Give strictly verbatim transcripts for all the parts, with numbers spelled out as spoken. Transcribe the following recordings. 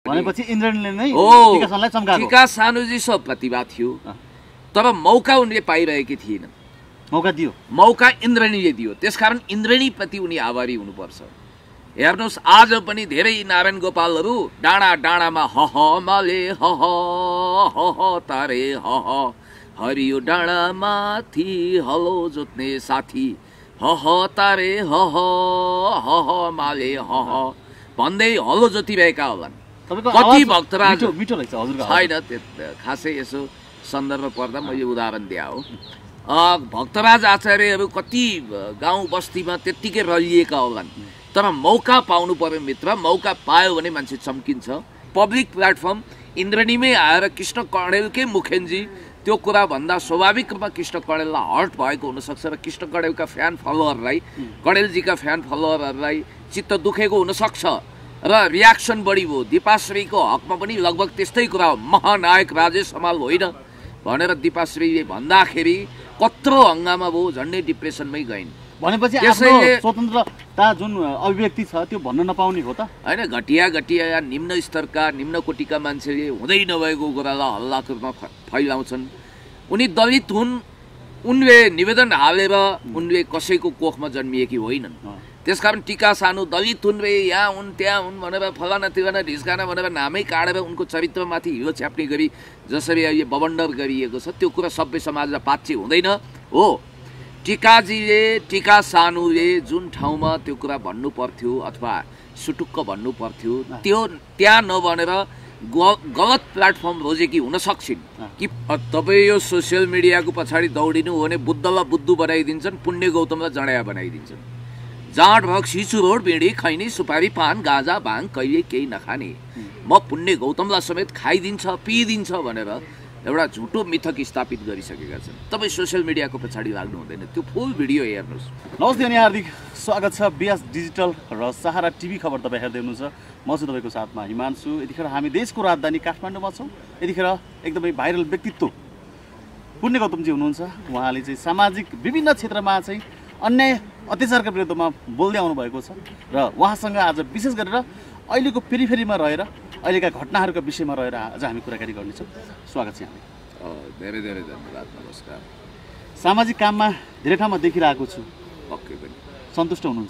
भनेपछि इन्द्रेणीले नै हो टिका सानुलाई चम्काएको टिका सानुजी सब प्रतिभा थियो तर मौका उनले पाइरहेकी थिएनन् मौका दियो मौका इन्द्रेणीले दियो त्यसकारण इन्द्रेणीप्रति उनी आभारी हुनुपर्छ हेर्नुहोस् आज पनि धेरै नारायण गोपालहरू डाँडा डाँडामा ह ह माले ह ह ह ह तारे ह ह हरियो डाँडा माथि हलो जोत्ने साथी ह ह तारे ह ह ह ह माले ह ह भन्दै हलो जोतिरहेका होलान् कति भक्तराज मिठो रहेछ हजुरको छैन खासै यसो सन्दर्भ पर्दा मैले उदाहरण दिए हो भक्तराज आचार्यहरू कति गाउँ बस्तीमा त्यत्तिकै रलिएका होलान् तर मौका पाउनु पर्यो मित्र मौका पायो भने मान्छे चम्किन्छ पब्लिक प्लेटफर्म इन्द्रेणीमै आएर कृष्ण कणेलकै मुखेनजी त्यो कुरा भन्दा स्वाभाविक रूपमा कृष्ण कणेललाई हर्ट भएको हुनसक्छ र कृष्ण कणेलका फ्यान फलोअरलाई कणेलजीका फ्यान फलोअरहरूलाई चित्त दुखेको हुनसक्छ र रियाक्सन बढी भयो दिपाश्रीको हकमा पनि लगभग त्यस्तै कुरा हो महानायक राजेश हमाल होइन भनेर दिपाश्रीले भन्दाखेरि कत्रो हङ्गामा भयो झन्डै डिप्रेसनमै गइन् भनेपछि आफ्नो स्वतन्त्रता जुन अभिव्यक्ति छ त्यो भन्न नपाउने हो त हैन घटिया घटिया निम्न स्तरका निम्न कोटिका मान्छेले हुँदै नभएको कुरालाई हल्लाको रूपमा फैलाउँछन् उनी दलित हुन् उनले निवेदन हालेर उनले कसैको कोखमा जन्मिएकी होइनन् त्यसकारण टिका सानु दलित हुन् रे यहाँ हुन् त्यहाँ हुन् भनेर फलाना तिलाना ढिस्काना भनेर नामै काटेर उनको चरित्रमाथि हिलो छ्याप्ने गरी जसरी अहिले बबन्डर गरिएको छ त्यो कुरा सभ्य समाजमा पाच्य हुँदैन हो टिकाजीले टिका सानुले जुन ठाउँमा त्यो कुरा भन्नु पर्थ्यो अथवा सुटुक्क भन्नु पर्थ्यो त्यो त्यहाँ नभनेर गलत प्लेटफर्म रोजेकी हुन सक्छिन् कि तपाईँ यो सोसियल मिडियाको पछाडि दौडिनु हो भने बुद्धलाई बुद्धु बनाइदिन्छन् पुण्य गौतमलाई जडाया बनाइदिन्छन् जाँड भग सिचु रोड बिडी खैनी सुपारी पान गाजा भाङ कहिले केही नखाने म पुण्य गौतमलाई समेत खाइदिन्छ पिइदिन्छ भनेर एउटा झुटो मिथक स्थापित गरिसकेका छन् तपाईँ सोसियल मिडियाको पछाडि लाग्नु हुँदैन त्यो फुल भिडियो हेर्नुहोस् नमस्ते अनि हार्दिक स्वागत छ बिएस डिजिटल र सहारा टिभी खबर तपाईँ हेर्दै हुनुहुन्छ म छु तपाईँको साथमा हिमांशु यतिखेर हामी देशको राजधानी काठमाडौँमा छौँ यतिखेर एकदमै भाइरल व्यक्तित्व पुण्य गौतमजी हुनुहुन्छ उहाँले चाहिँ सामाजिक विभिन्न क्षेत्रमा चाहिँ अन्याय अत्याचारका विरुद्धमा बोल्दै आउनु भएको छ र उहाँसँग आज विशेष गरेर अहिलेको पेरिफेरीमा रहेर अहिलेका घटनाहरूका विषयमा रहेर आज हामी कुराकानी गर्नेछौँ स्वागत छ यहाँलाई धेरै धेरै धन्यवाद नमस्कार सामाजिक काममा धेरै ठाउँमा देखिरहेको छु पक्कै पनि सन्तुष्ट हुनुहुन्छ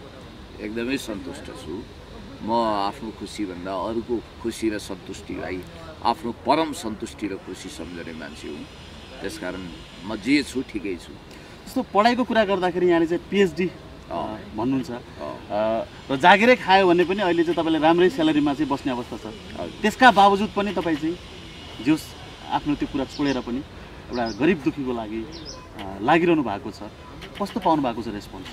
एकदमै सन्तुष्ट छु म आफ्नो खुसीभन्दा अरूको खुसी र सन्तुष्टिलाई आफ्नो परम सन्तुष्टि र खुसी सम्झने मान्छे हुँ त्यसकारण म जे छु ठिकै छु जस्तो पढाइको कुरा गर्दाखेरि यहाँले चाहिँ पिएचडी भन्नुहुन्छ र जागिरै खायो भने पनि अहिले चाहिँ तपाईँले राम्रै स्यालेरीमा चाहिँ बस्ने अवस्था छ त्यसका बावजुद पनि तपाईँ चाहिँ जोस् आफ्नो त्यो कुरा छोडेर पनि एउटा गरिब दुखीको लागि लागिरहनु भएको छ कस्तो पाउनु भएको छ रेस्पोन्स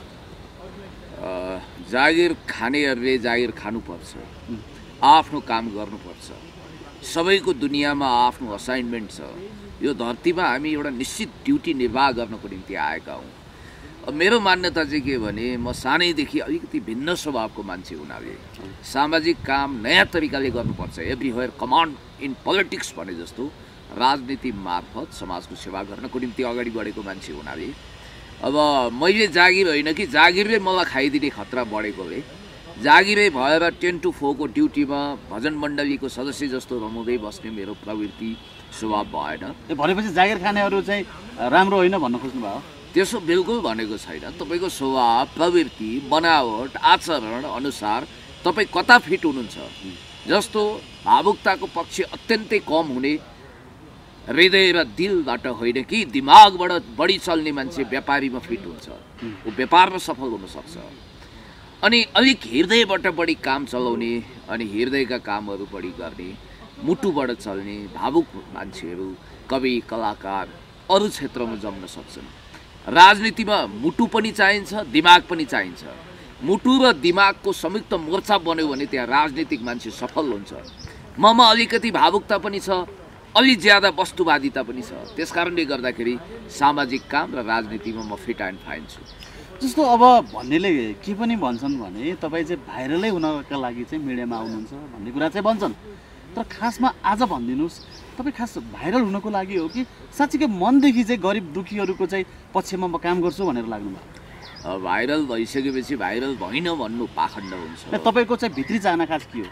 जागिर खानेहरूले जागिर खानुपर्छ आफ्नो काम गर्नुपर्छ सबैको दुनियाँमा आफ्नो असाइनमेन्ट छ यो धरतीमा हामी एउटा निश्चित ड्युटी निर्वाह गर्नको निम्ति आएका हौँ मेरो मान्यता चाहिँ के भने म सानैदेखि अलिकति भिन्न स्वभावको मान्छे हुनाले सामाजिक काम नयाँ तरिकाले गर्नुपर्छ एभ्रिवेयर कमान्ड इन पोलिटिक्स भने जस्तो राजनीति मार्फत समाजको सेवा गर्नको निम्ति अगाडि बढेको मान्छे हुनाले अब मैले जागिर होइन कि जागिरले मलाई खाइदिने खतरा बढेकोले जागिरै भएर टेन टु फोरको ड्युटीमा भजन मण्डलीको सदस्य जस्तो रमाउँदै बस्ने मेरो प्रवृत्ति स्वभाव भएन भनेपछि जागिर खानेहरू चाहिँ राम्रो होइन भन्न खोज्नु भयो त्यसो बिल्कुल भनेको छैन तपाईँको स्वभाव प्रवृत्ति बनावट आचरण अनुसार तपाईँ कता फिट हुनुहुन्छ जस्तो भावुकताको पक्ष अत्यन्तै कम हुने हृदय र दिलबाट होइन कि दिमागबाट बढी चल्ने मान्छे व्यापारीमा फिट हुन्छ ऊ व्यापारमा सफल हुनसक्छ अनि अलिक हृदयबाट बढी काम चलाउने अनि हृदयका कामहरू बढी गर्ने मुटुबाट चल्ने भावुक मान्छेहरू कवि कलाकार अरू क्षेत्रमा जम्न सक्छन् राजनीतिमा मुटु पनि चाहिन्छ दिमाग पनि चाहिन्छ मुटु र दिमागको संयुक्त मोर्चा बन्यो भने त्यहाँ राजनीतिक मान्छे सफल हुन्छ ममा अलिकति भावुकता पनि छ अलि ज्यादा वस्तुवादिता पनि छ त्यसकारणले गर्दाखेरि सामाजिक काम र राजनीतिमा म फिट एन्ड फाइन छु जस्तो अब भन्नेले के पनि भन्छन् भने तपाईँ चाहिँ भाइरलै हुनका लागि चाहिँ मिडियामा आउनुहुन्छ भन्ने कुरा चाहिँ भन्छन् तर खासमा आज भनिदिनुहोस् तपाईँ खास भाइरल हुनको लागि हो कि साँच्चीकै मनदेखि चाहिँ गरिब दुखीहरूको चाहिँ पक्षमा म काम गर्छु भनेर लाग्नु भयो भाइरल भइसकेपछि भाइरल भइन भन्नु पाखण्ड हुन्छ तपाईँको चाहिँ भित्री चाहना खास के हो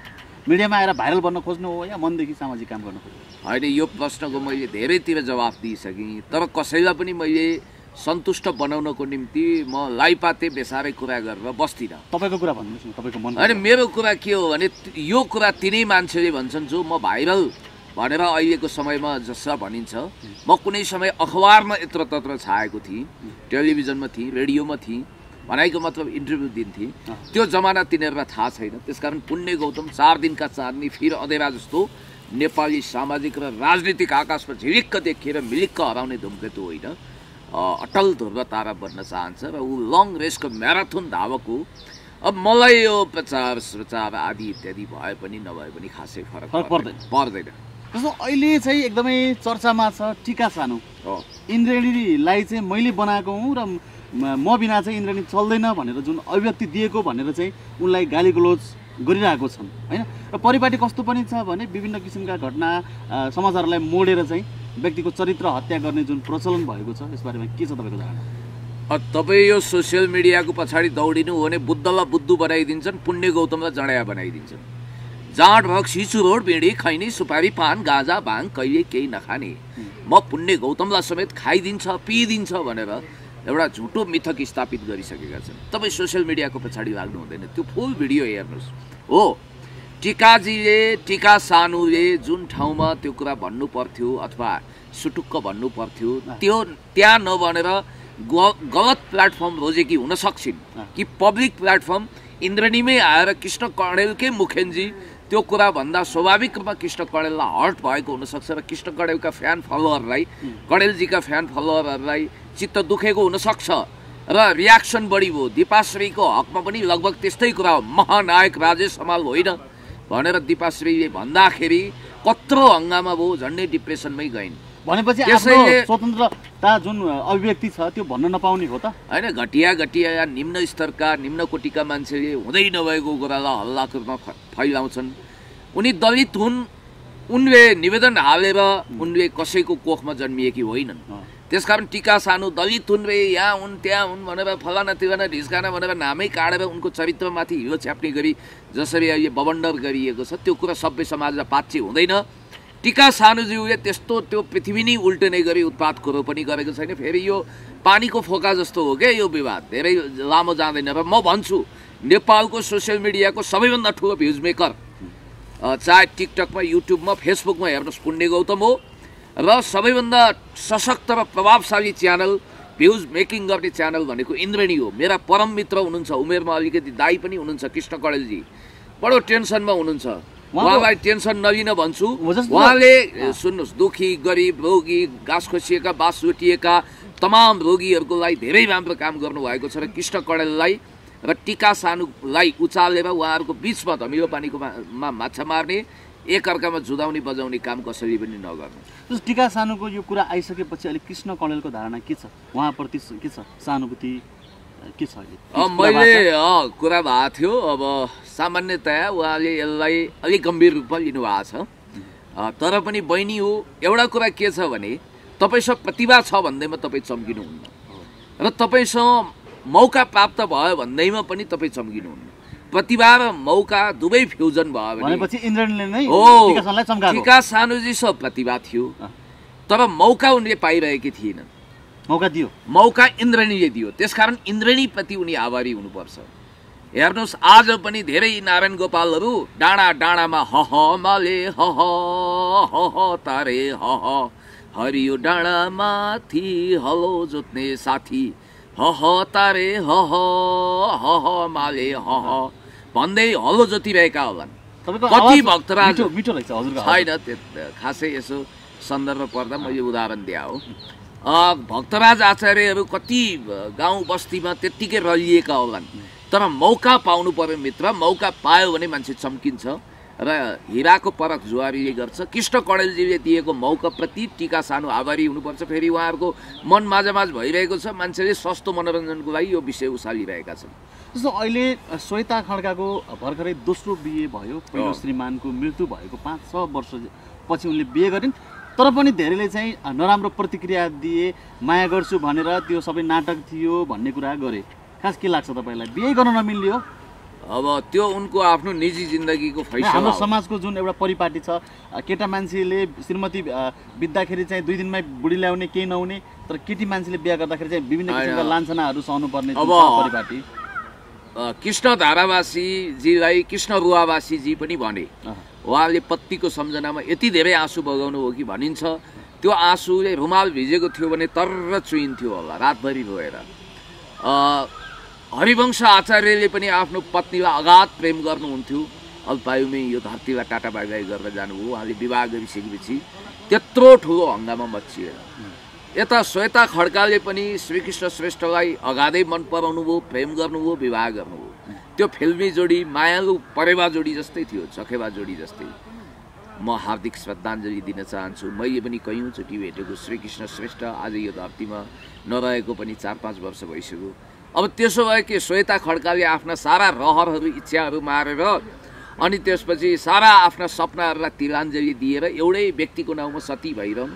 मिडियामा आएर भाइरल बन्न खोज्नु हो या मनदेखि सामाजिक काम गर्न खोज्नु? होइन, यो प्रश्नको मैले धेरैतिर जवाफ दिइसकेँ, तर कसैलाई पनि मैले सन्तुष्ट बनाउनको निम्ति म लाइपाते बेसारै कुरा गरेर बस्दिनँ। तपाईँको कुरा भन्नुहोस् न, तपाईँको मन। होइन, मेरो कुरा के हो भने यो कुरा तिनै मान्छेले भन्छन् जो म भाइरल भनेर अहिलेको समयमा जसरी भनिन्छ, म कुनै समय अखबारमा यत्र तत्र छाएको थिएँ, टेलिभिजनमा थिएँ, रेडियोमा थिएँ, भनाइको मतलब इन्टरभ्यू दिन्थेँ। त्यो जमाना तिनीहरूलाई थाहा छैन। त्यसकारण पुण्य गौतम चार दिनका चाँदनी फिर अँधेरा जस्तो नेपाली सामाजिक र राजनीतिक आकाशमा झिलिक्क देखिएर मिलिक्क हराउने धुमकेतु होइन, अटल ध्रुव तारा बन्न चाहन्छ र ऊ लङ रेसको म्याराथन धावक हो। अब मलाई यो प्रचार प्रचार आदि इत्यादि भए पनि नभए पनि खासै फरक पर्दैन पर्दैन जस्तो अहिले चाहिँ एकदमै चर्चामा छ टीका सानु। हो, इन्द्रेणीलाई चाहिँ मैले बनाएको हुँ र म बिना चाहिँ इन्द्रेणी चल्दैन भनेर जुन अभिव्यक्ति दिएको भनेर चाहिँ उनलाई गाली गलोज गरिरहेको छन् होइन। र परिपाटी कस्तो पनि छ भने विभिन्न किसिमका घटना समाचारलाई मोडेर चाहिँ व्यक्तिको चरित्र हत्या गर्ने जुन प्रचलन भएको छ, यसबारेमा के छ तपाईँको धारणा? तपाईँ यो सोसियल मिडियाको पछाडि दौडिनु हो भने बुद्धलाई बुद्धु बनाइदिन्छन्, पुण्य गौतमलाई जडाया बनाइदिन्छन्। जाँड भग सिचु रोड बिँडी खैनी सुपारी पान गाजा भाङ कहिले केही नखाने, म पुण्य गौतमलाई समेत खाइदिन्छ पिइदिन्छ भनेर एउटा झुटो मिथक स्थापित गरिसकेका छन्। तपाईँ सोसियल मिडियाको पछाडि लाग्नु हुँदैन, त्यो फुल भिडियो हेर्नुहोस्। हो, टिकाजीले टिका सानुले जुन ठाउँमा त्यो कुरा भन्नु पर्थ्यो अथवा सुटुक्क भन्नु पर्थ्यो त्यो त्यहाँ नभनेर गलत प्लेटफर्म रोजेकी हुन सक्छन् कि पब्लिक प्लेटफर्म इन्द्रेणीमै आएर कृष्ण कणेलकै मुखेन्जी त्यो कुरा भन्दा स्वाभाविक रूपमा कृष्ण कणेललाई हर्ट भएको हुनसक्छ र कृष्ण कणेलका फ्यान फलोअरलाई कणेलजीका फ्यान फलोअरहरूलाई चित्त दुखेको हुनसक्छ र रियाक्सन बढी भयो। दिपाश्रीको हकमा पनि लगभग त्यस्तै कुरा हो, महानायक राजेश हमाल होइन भनेर दिपाश्रीले भन्दाखेरि कत्रो हङ्गामा भयो, झन्डै डिप्रेसनमै गइन्। भनेपछि आफ्नो स्वतन्त्रता जुन अभिव्यक्ति छ त्यो भन्न नपाउने हो त होइन। घटिया घटिया या निम्न स्तरका निम्न कोटिका मान्छेले हुँदै नभएको कुरालाई हल्लाकमा फैलाउँछन्। उनी दलित हुन्, उनले निवेदन हालेर उनले कसैको कोखमा जन्मिएकी होइनन्। त्यसकारण टीका सानु दलित हुन् रे, यहाँ हुन् त्यहाँ हुन् भनेर फलाना तिलाना ढिस्काना भनेर नामै काटेर उनको चरित्रमाथि हिलो छ्याप्ने गरी जसरी अहिले बबन्डर गरिएको छ त्यो कुरा सभ्य समाजलाई पाच्य हुँदैन। टीका सानुज्यूले त्यस्तो त्यो पृथ्वी नै उल्टने गरी उत्पात कुरो पनि गरेको छैन। फेरि यो पानीको फोका जस्तो हो क्या यो विवाद, धेरै लामो जाँदैन। र म भन्छु नेपालको सोसियल मिडियाको सबैभन्दा ठुलो भ्युज मेकर चाहे टिकटकमा, युट्युबमा, फेसबुकमा हेर्नुहोस् पुण्य गौतम हो र सबैभन्दा सशक्त र प्रभावशाली च्यानल भ्युज मेकिङ गर्ने च्यानल भनेको इन्द्रेणी हो। मेरा परम मित्र हुनुहुन्छ, उमेरमा अलिकति दाई पनि हुनुहुन्छ कृष्ण कणेलजी, बडो टेन्सनमा हुनुहुन्छ। उहाँलाई टेन्सन नलिन भन्छु। उहाँले सुन्नुहोस्, दुखी गरिब रोगी घाँस खोसिएका बास चुटिएका तमाम रोगीहरूको लागि धेरै राम्रो काम गर्नुभएको छ र कृष्ण कणेललाई र टीका सानुलाई उचालेर उहाँहरूको बिचमा धमिलो पानीको मा माछा मार्ने, एकअर्कामा जुदाउने बजाउने काम कसैले पनि नगर्नु। टीका सानुको यो कुरा आइसकेपछि अहिले कृष्ण कणेलको धारणा के छ, उहाँप्रति के छ, सहानुभूति के छ अहिले? मैले कुरा भएको थियो। अब सामान्यतया उहाँले यसलाई अलिक गम्भीर रूपमा लिनुभएको छ, तर पनि बहिनी हो एउटा कुरा के छ भने तपाईँसँग प्रतिभा छ भन्दैमा तपाईँ चम्किनुहुन्न र तपाईँसँग मौका प्राप्त भयो भन्दैमा पनि तपाईँ चम्किनुहुन्न। प्रतिभा र मौका दुवै फ्युजन भयो भनेपछि इन्द्रेणीले नै टीका सानुलाई चम्काएको। टीका सानुजी सब प्रतिभा थियो तर मौका उनले पाइरहेकी थिएनन्। मौका दियो, मौका इन्द्रेणीले दियो, त्यसकारण इन्द्रेणीप्रति उनी आभारी हुनुपर्छ। हेर्नुहोस्, आज पनि धेरै नारायण गोपालहरू डाँडा डाँडामा ह ह माले ह ह ह ह तारे ह ह हरियो डाँडा माथि हलो जोत्ने साथी ह ह तारे ह ह ह ह माले ह ह भन्दै हलो जोतिरहेका होलान्। कति भक्तराज छैन, खासै यसो सन्दर्भ पर्दा मैले उदाहरण दिए हो। भक्तराज आचार्यहरू कति गाउँ बस्तीमा त्यत्तिकै रहिएका होलान्, तर मौका पाउनु पर्यो मित्र। मौका पायो भने मान्छे चम्किन्छ र हिराको परख जुवारीले गर्छ। कृष्ण कणेलजीले दिएको मौकाप्रति टीका सानु आभारी हुनुपर्छ। फेरि उहाँहरूको मन माझामाझ भइरहेको छ, मान्छेले सस्तो मनोरञ्जनको लागि यो विषय उसालिरहेका छन्। जस्तो अहिले श्वेता खड्काको भर्खरै दोस्रो बिहे भयो, पहिलो श्रीमानको मृत्यु भएको पाँच छ वर्षपछि उनले बिहे गरिन्, तर पनि धेरैले चाहिँ नराम्रो प्रतिक्रिया दिए, माया गर्छु भनेर त्यो सबै नाटक थियो भन्ने कुरा गरे। खास के लाग्छ तपाईँलाई, बिहे गर्न नमिल्ने हो? अब त्यो उनको आफ्नो निजी जिन्दगीको फैसला हाम्रो हो। समाजको जुन एउटा परिपाटी छ, केटा मान्छेले श्रीमती बित्दाखेरि चाहिँ दुई दिनमै बुढी ल्याउने केही नहुने, तर केटी मान्छेले बिहा गर्दाखेरि चाहिँ विभिन्न किसिमका लान्छनाहरू सहनुपर्ने जुन अब छ परिपाटी। कृष्ण धारावासीजीलाई कृष्ण रुवावासीजी पनि भने उहाँले पत्नीको सम्झनामा यति धेरै आँसु बगाउनु हो कि भनिन्छ त्यो आँसुले रुमाल भिजेको थियो भने तरर चुइन्थ्यो होला रातभरि रोएर। हरिवंश आचार्यले पनि आफ्नो पत्नीलाई अगाध प्रेम गर्नुहुन्थ्यो, अल्पायुमै यो धरतीलाई टाटा बाई बाई गरेर जानुभयो। उहाँले विवाह गरिसकेपछि त्यत्रो ठुलो हङ्गामा मचिएर यता श्वेता खड्काले पनि श्रीकृष्ण श्रेष्ठलाई अगाधै मन पराउनु भयो, प्रेम गर्नुभयो, विवाह गर्नुभयो। त्यो फिल्मी जोडी मायालु परेवा जोडी जस्तै थियो, चखेवा जोडी जस्तै। म हार्दिक श्रद्धाञ्जली दिन चाहन्छु। मैले पनि कैयौँचोटि भेटेको श्रीकृष्ण श्रेष्ठ आज यो धरतीमा नरहेको पनि चार पाँच वर्ष भइसक्यो। अब त्यसो भए कि श्वेता खड्काले आफ्ना सारा रहरहरू इच्छाहरू मारेर अनि त्यसपछि सारा आफ्ना सपनाहरूलाई तिलाञ्जली दिएर एउटै व्यक्तिको नाउँमा सती भइरहनु,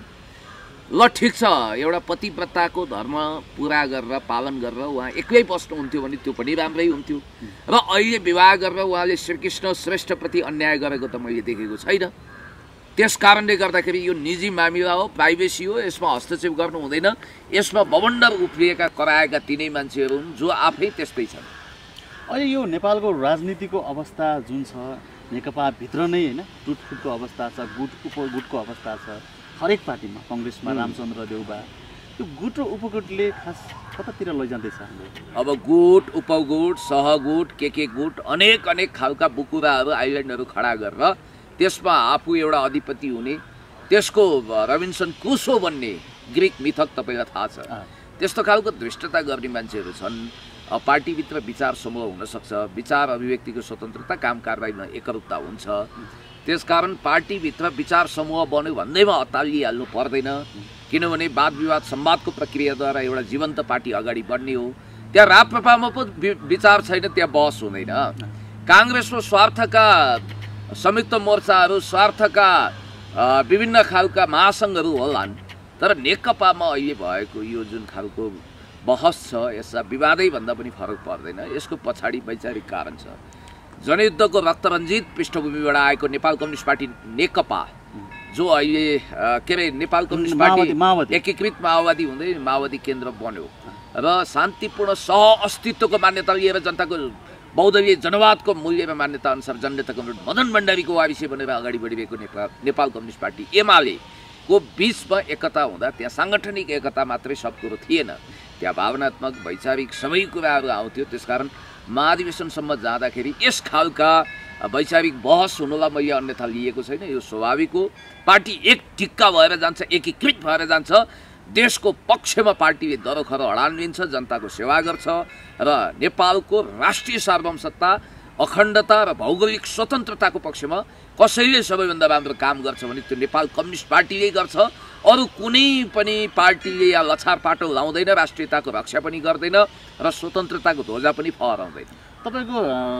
ल ठिक छ, एउटा पतिव्रताको धर्म पुरा गरेर पालन गरेर उहाँ एक्लै बस्नुहुन्थ्यो भने त्यो पनि राम्रै हुन्थ्यो। र अहिले विवाह गरेर उहाँले श्रीकृष्ण श्रेष्ठप्रति अन्याय गरेको त मैले देखेको छैन। त्यस कारणले गर्दाखेरि यो निजी मामिला हो, प्राइभेसी हो, यसमा हस्तक्षेप गर्नु हुँदैन। यसमा बवण्डर उफ्रिएका कराएका तिनै मान्छेहरू हुन् जो आफै त्यस्तै छन्। अहिले यो नेपालको राजनीतिको अवस्था जुन छ, नेकपाभित्र नै होइन टुटफुटको अवस्था छ, गुट उपगुटको अवस्था छ हरेक पार्टीमा। कङ्ग्रेसमा रामचन्द्र देउबा, त्यो गुट र उपगुटले खास कतातिर लैजाँदैछ हाम्रो? अब गुट उपगुट सहगुट के के गुट अनेक अनेक खालका बुकुराहरू आइल्यान्डहरू खडा गरेर त्यसमा आफू एउटा अधिपति हुने, त्यसको रबिन्सन क्रुसो बन्ने ग्रिक मिथक तपाईँलाई थाहा छ। त्यस्तो खालको धृष्टता गर्ने मान्छेहरू छन्। पार्टीभित्र विचार समूह हुनसक्छ, विचार अभिव्यक्तिको स्वतन्त्रता, काम कारबाहीमा एकरूपता हुन्छ। त्यसकारण पार्टीभित्र विचार समूह बन्यो भन्दैमा अत्तालिहाल्नु पर्दैन, किनभने वाद विवाद संवादको प्रक्रियाद्वारा एउटा जीवन्त पार्टी अगाडि बढ्ने हो। त्यहाँ राप्रपामा पो विचार छैन, त्यहाँ बहस हुँदैन। काङ्ग्रेसको स्वार्थका संयुक्त मोर्चाहरू, स्वार्थका विभिन्न खालका महासङ्घहरू होलान्, तर नेकपामा अहिले भएको यो जुन खालको बहस छ यसमा विवादै भन्दा पनि फरक पर्दैन। यसको पछाडि वैचारिक कारण छ। जनयुद्धको रक्तरञ्जित पृष्ठभूमिबाट आएको नेपाल कम्युनिस्ट पार्टी नेकपा, जो अहिले के अरे नेपाल कम्युनिस्ट पार्टी एकीकृत माओवादी हुँदै माओवादी केन्द्र बन्यो र शान्तिपूर्ण सह अस्तित्वको मान्यता लिएर जनताको बहुदलीय जनवादको मूल्य र मान्यता अनुसार जननेता कमरेड मदन भण्डारीको वारिसे बनेर अगाडि बढिरहेको नेपाल नेपाल कम्युनिस्ट पार्टी एमाले को बीचमा एकता हुँदा त्यहाँ साङ्गठनिक एकता मात्रै सब कुरो थिएन, त्यहाँ भावनात्मक वैचारिक सबै कुराहरू आउँथ्यो। त्यसकारण महाधिवेशनसम्म जाँदाखेरि यस खालका वैचारिक बहस हुनुलाई मैले अन्यथा लिएको छैन। यो स्वाभाविक हो। पार्टी एक टिक्का भएर जान्छ, एकीकृत भएर जान्छ। देशको पक्षमा पार्टीले दरोखर हडान लिन्छ, जनताको सेवा गर्छ र नेपालको राष्ट्रिय सार्वभौमसत्ता, अखण्डता र भौगोलिक स्वतन्त्रताको पक्षमा कसैले सबैभन्दा राम्रो काम गर्छ भने त्यो नेपाल कम्युनिस्ट पार्टीले गर्छ। अरू कुनै पनि पार्टीले या लछार पाटो लाउँदैन, राष्ट्रियताको रक्षा पनि गर्दैन र स्वतन्त्रताको ध्वजा पनि फहराउँदैन। तपाईँको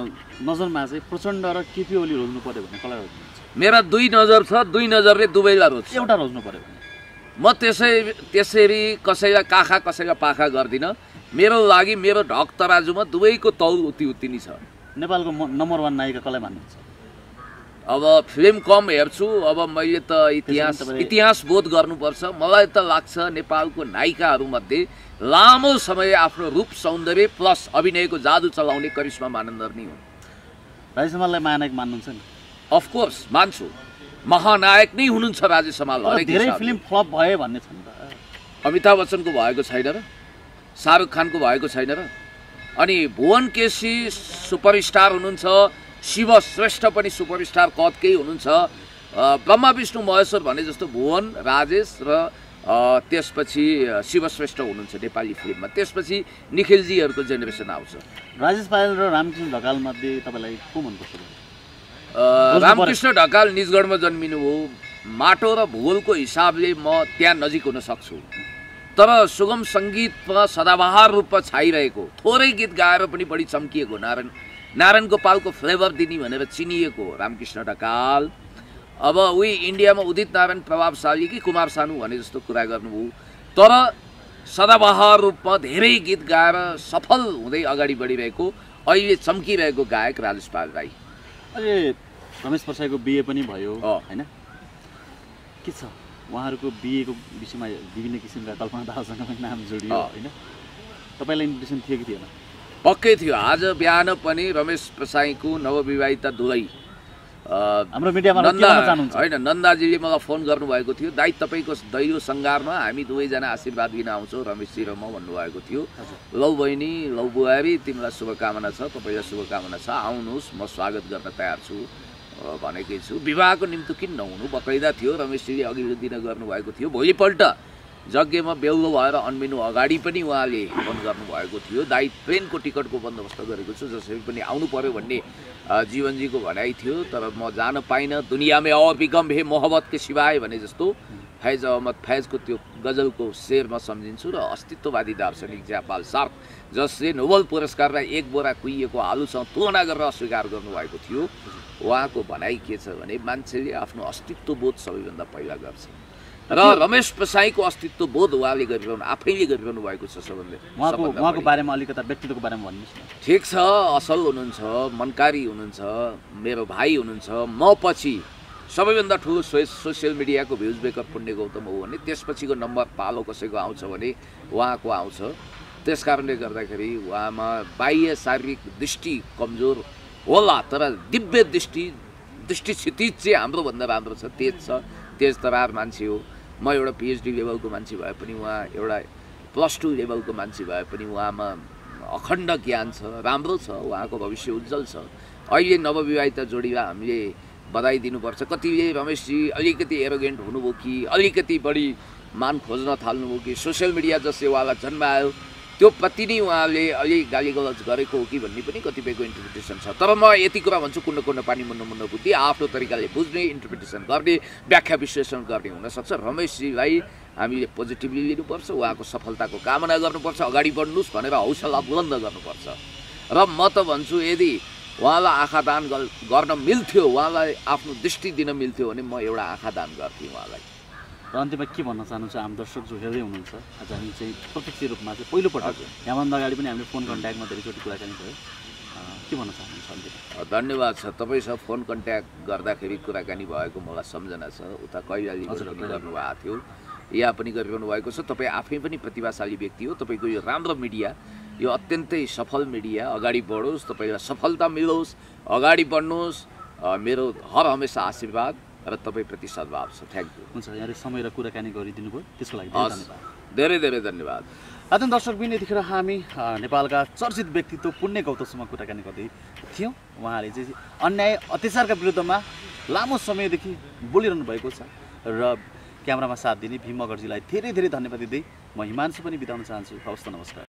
नजरमा चाहिँ प्रचण्ड र केपी ओली रोज्नु पर्यो भने कसलाई रोज्नुहुन्छ? मेरा दुई नजर छ, दुई नजरले दुवैलाई रोज्छ। एउटा रोज्नु पर्यो भने म त्यसै त्यसरी कसैलाई काखा कसैलाई पाखा गर्दिनँ। मेरो लागि मेरो ढक तराजुमा दुवैको तौल उति उति नै छ। नेपालको नम्बर वान नायिका कसलाई मान्नुहुन्छ? अब फिल्म कम हेर्छु, अब मैले त इतिहास इतिहास बोध गर्नुपर्छ। मलाई त लाग्छ नेपालको नायिकाहरूमध्ये लामो समय आफ्नो रूप सौन्दर्य प्लस अभिनयको जादु चलाउने करिश्मा मानन्दर नै हुन्। राजेश हमाललाई महानायक मान्नुहुन्छ नि? अफकोर्स मान्छु, महानायक नै हुनुहुन्छ राजेश हमाल। धेरै फिल्म फ्लप भयो भन्ने छ नि त। अमिताभ बच्चनको भएको छैन र, शाहरुख खानको भएको छैन र, अनि भुवन केसी सुपरस्टार हुनुहुन्छ, शिव श्रेष्ठ पनि सुपरस्टार कदकै हुनुहुन्छ। ब्रह्मा विष्णु महेश्वर भने जस्तो भुवन, राजेश र त्यसपछि शिव श्रेष्ठ हुनुहुन्छ नेपाली फिल्ममा। त्यसपछि निखिलजीहरूको जेनेरेसन आउँछ। राजेश पायल र रामकृष्ण ढकाल मध्ये तपाईँलाई को मनपर्छ? रामकृष्ण ढकाल निजगढमा जन्मिनु हो। माटो र भूगोलको हिसाबले म त्यहाँ नजिक हुन सक्छु, तर सुगम सङ्गीतमा सदाबहार रूपमा छाइरहेको, थोरै गीत गाएर पनि बढी चम्किएको, नारायण नारायण गोपालको फ्लेभर दिने भनेर चिनिएको रामकृष्ण ढकाल। अब उही इन्डियामा उदित नारायण प्रभावशाली कि कुमार सानु भने जस्तो कुरा गर्नुभयो, तर सदाबहार रूपमा धेरै गीत गाएर सफल हुँदै अगाडि बढिरहेको अहिले चम्किरहेको गायक राजेश पाल राई। अहिले रमेश प्रसाईको बिए पनि भयो अँ। होइन, के छ उहाँहरूको बिएको विषयमा विभिन्न किसिमका कल्पना दाहालसँग पनि नाम जोडियो अँ। होइन, तपाईँलाई इन्भिटेसन थियो कि थिएन? पक्कै थियो। आज बिहान पनि रमेश प्रसाईको नवविवाहिता दुलै हाम्रो मिडियामा के नन्दा भन्न चाहनुहुन्छ? होइन नन्दाजीले मलाई फोन गर्नुभएको थियो, दाइ तपाईँको दैलो सङ्घारमा हामी दुवैजना आशीर्वाद दिन आउँछौँ रमेशजी र म भन्नुभएको थियो। लौ बहिनी, लौ बुहारी, तिमीलाई शुभकामना छ, तपाईँलाई शुभकामना छ, आउनुहोस्, म स्वागत गर्न तयार छु भनेकै छु। विवाहको निम्ति किन नहुनु, बकैदा थियो। रमेशजीले अघिल्लो दिन गर्नुभएको थियो। भोलिपल्ट यज्ञमा बेहुलो भएर अन्मिनु अगाडि पनि उहाँले फोन गर्नुभएको थियो, दाइ ट्रेनको टिकटको बन्दोबस्त गरेको छु, जसरी पनि आउनु पर्यो भन्ने जीवनजीको भनाइ थियो। तर म जान पाइनँ। दुनियाँमै और भी गम हे मोहब्बत के सिवाय भने जस्तो फैज अहमद फैजको त्यो गजलको शेर म सम्झिन्छु। र अस्तित्ववादी दार्शनिक ज्यापाल सार्क, जसले नोबेल पुरस्कारलाई एक बोरा कुहिएको आलुसँग तुलना गरेर अस्वीकार गर्नुभएको थियो, उहाँको भनाइ के छ भने मान्छेले आफ्नो अस्तित्वबोध सबैभन्दा पहिला गर्छ र रमेश प्रसाईको अस्तित्वबोध उहाँले गरिरहनु आफैले गरिरहनु भएको छ। सबभन्दा उहाँको उहाँको बारेमा अलिकता व्यक्तित्वको बारेमा भन्नुहोस् न। ठिक छ, असल हुनुहुन्छ, मनकारी हुनुहुन्छ, मेरो भाइ हुनुहुन्छ। म पछि सबैभन्दा ठुलो सोसियल मिडियाको भ्युज बेकर पुण्य गौतम हो भने त्यसपछिको नम्बर पालो कसैको आउँछ भने उहाँको आउँछ। त्यस कारणले गर्दाखेरि उहाँमा बाह्य शारीरिक दृष्टि कमजोर होला, तर दिव्य दृष्टि दृष्टि क्षितिज चाहिँ हाम्रोभन्दा राम्रो छ, तेज छ, तेज तरार मान्छे हो। म एउटा पिएचडी लेभलको मान्छे भए पनि उहाँ एउटा प्लस टू लेभलको मान्छे भए पनि उहाँमा अखण्ड ज्ञान छ, राम्रो छ, उहाँको भविष्य उज्जवल छ। अहिले नवविवाहिता जोडीलाई हामीले बधाई दिनुपर्छ। कतिले रमेशजी अलिकति एरोगेन्ट हुनुभयो कि अलिकति बढी मान खोज्न थाल्नुभयो कि सोसियल मिडिया जसले उहाँलाई जन्मायो त्यो प्रति नै उहाँले अलि गाली गलौज गरेको हो कि भन्ने पनि कतिपयको इन्टरप्रिटेसन छ। तर म यति कुरा भन्छु, कुण्ड कुण्ड पानी मुन्न मुन्न बुद्धि, आफ्नो तरिकाले बुझ्ने, इन्टरप्रिटेसन गर्ने, व्याख्या विश्लेषण गर्ने हुनसक्छ। रमेशजीलाई हामीले पोजिटिभली लिनुपर्छ, उहाँको सफलताको कामना गर्नुपर्छ, अगाडि बढ्नुहोस् भनेर हौसला बुलन्द गर्नुपर्छ। र म त भन्छु यदि उहाँलाई आँखा दान गर्न मिल्थ्यो, उहाँलाई आफ्नो दृष्टि दिन मिल्थ्यो भने म एउटा आँखा दान गर्थेँ उहाँलाई। र अन्त्यमा के भन्न चाहनुहुन्छ आम दर्शक जो हेर्दै हुनुहुन्छ? आज हामी चाहिँ प्रत्यक्ष रूपमा चाहिँ पहिलोपटक यहाँभन्दा अगाडि पनि हामीले फोन कन्ट्याक्टमा धेरैचोटि कुराकानी भयो, के भन्न चाहनुहुन्छ अन्त्यमा? धन्यवाद छ। तपाईँसँग फोन कन्ट्याक्ट गर्दाखेरि कुराकानी भएको मलाई सम्झना छ। उता कैलाली पनि गर्नुभएको थियो, यहाँ पनि गरिरहनु भएको छ। तपाईँ आफै पनि प्रतिभाशाली व्यक्ति हो। तपाईँको यो राम्रो मिडिया, यो अत्यन्तै सफल मिडिया अगाडि बढोस्, तपाईँलाई सफलता मिलोस्, अगाडि बढ्नुहोस्, मेरो हर हमेसा आशीर्वाद र तपाईँप्रति सद्भाव छ। Thank you. हुन्छ, यहाँले समय र कुराकानी गरिदिनु भयो, त्यसको लागि धन्यवाद। धेरै धेरै धन्यवाद। आदन दर्शकबिन, यतिखेर हामी नेपालका चर्चित व्यक्तित्व पुण्य गौतमसँग कुराकानी गर्दै थियौँ। उहाँले चाहिँ अन्याय अत्याचारका विरुद्धमा लामो समयदेखि बोलिरहनु भएको छ र क्यामेरामा साथ दिने भीम मगर्जीलाई धेरै धेरै धन्यवाद दिँदै म हिमांशु पनि बिताउन चाहन्छु। हवस् त, नमस्कार।